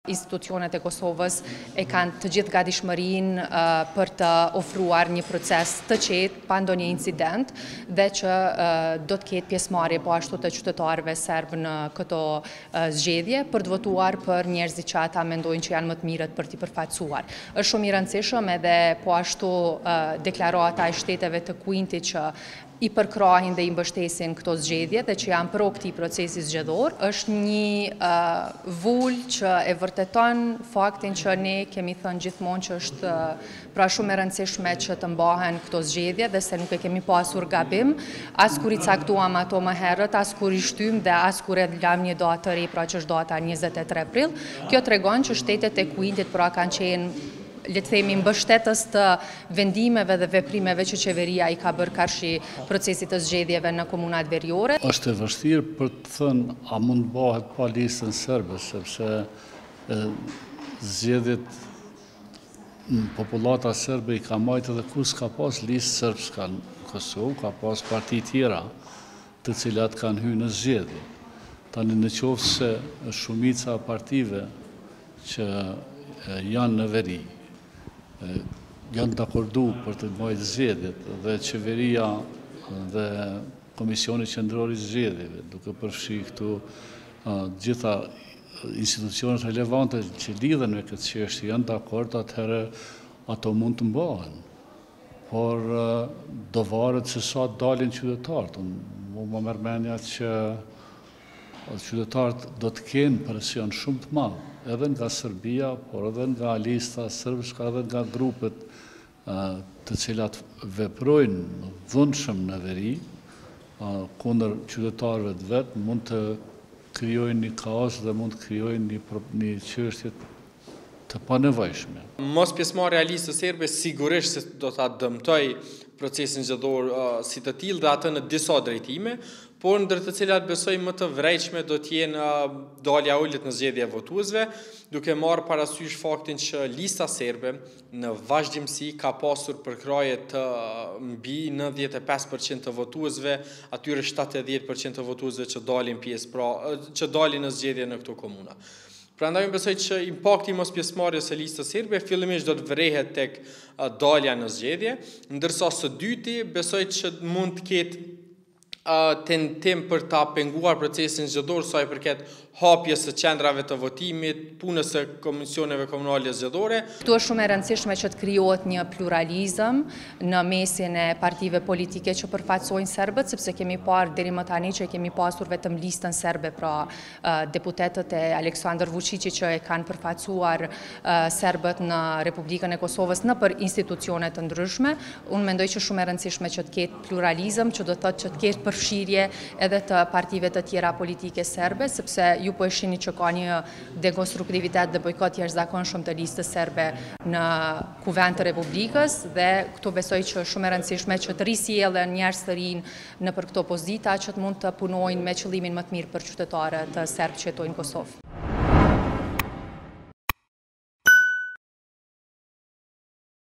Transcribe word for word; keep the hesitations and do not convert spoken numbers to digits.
institucionet e Kosovës e kanë të gjithë gatishmërinë uh, për të ofruar një proces të qetë pa ndonjë incident dhe që uh, do të ketë pjesëmarrje po ashtu të qytetarëve serbë në këto uh, zgjedhje për të votuar për njerëzit që ata mendojnë që janë më të mirët për t'i përfaqësuar. Është shumë i rëndësishëm edhe po ashtu uh, deklarata e shteteve të Kuintit që i përkrahin dhe i mbështesin këto zgjedhje dhe që janë pro këtij procesi zgjedhor, është një uh, vull që e vërteton faktin që ne kemi thënë gjithmonë që është uh, pra shumë e rëndësishme që të mbahen këto zgjedhje dhe se nuk e kemi pasur gabim, as kur i caktuam ato më herët, as kur i shtym dhe as kur e lam një datë të re, pra që është data njëzet e tre prill. Kjo tregon që shtetet e Kuintit pra kanë qenë, le të themi, mbështetës të vendimeve dhe veprimeve që qeveria i ka bërë karshi procesit të zgjedhjeve në komunat veriore. Është e vështirë për të thënë a mund bëhet pa listën serbe, sepse e, zgjedhjet në populata serbe i ka majtë edhe ku s'ka pas listë serbska në Kosovë, ka pas parti tjera të cilat kanë hyrë në zgjedhje. Tani në qoftë se shumica partive që e, janë në veri, janë të akordu për të mbajtë zgjedhjet dhe qeveria dhe Komisioni Qendror i Zgjedhjeve, duke përfshi këtu gjitha institucionet relevante që lidhen me këtë çështje janë të akord, atëherë ato mund të mbahen. Por do varet se sa dalin qytetarët. Mu më merr mendja që qytetarët do të kenë presion shumë të madh, edhe nga Serbia, por edhe nga lista serbska, edhe nga grupet uh, të cilat veprojnë dhunshëm në veri, uh, kundër qytetarëve të vetë, mund të krijojnë një kaos dhe mund të krijojnë një, një çështje të panevojshme. Mos pjesëmarrja e listës serbe sigurisht se do ta dëmtoj procesin zgjedhor uh, si të tillë dhe atë në disa drejtime, por ndër të cilat besoj më të vërejshme do të jenë uh, dalja e ulët në zgjedhje e votuesve, duke marrë parasysh faktin që lista serbe në vazhdimsi ka pasur përkraje të uh, mbi nëntëdhjetë e pesë përqind të votuesve, atyre shtatëdhjetë përqind të votuesve që dalin pjesë pra uh, që dalin në zgjedhje në këto komuna. Prandaj unë besoj që impakti mos pjesëmarrjes së listës serbe fillimisht do të vrehet tek uh, dalja në zgjedhje, ndërsa së dyti besoj që mund të ketë uh, tentim për ta penguar procesin zgjedhor sa i përket hapjes së qendrave të votimit, punës së komisioneve komunale zgjedhore. Këtu është shumë e rëndësishme që të krijohet një pluralizëm në mesin e partive politike që përfaqësojnë serbët, sepse kemi parë deri më tani që kemi pasur vetëm listën serbe, pra uh, deputetët e Aleksandar Vučićit që e kanë përfaqësuar uh, serbët në Republikën e Kosovës në për institucione të ndryshme. Unë mendoj që shumë e rëndësishme që të ketë pluralizëm, që do të thotë që të ketë përfshirje edhe të partive të tjera politike serbe, sepse ju po e shihni që ka një dekonstruktivitet dhe bojkot jashtëzakonshëm të listës serbe në Kuvend të Republikës dhe këtu besoj që shumë e rëndësishme që të risjellen njerëz të rinj në për këto pozita që të mund të punojnë me qëllimin më të mirë për qytetarët serb që jetojnë në Kosovë.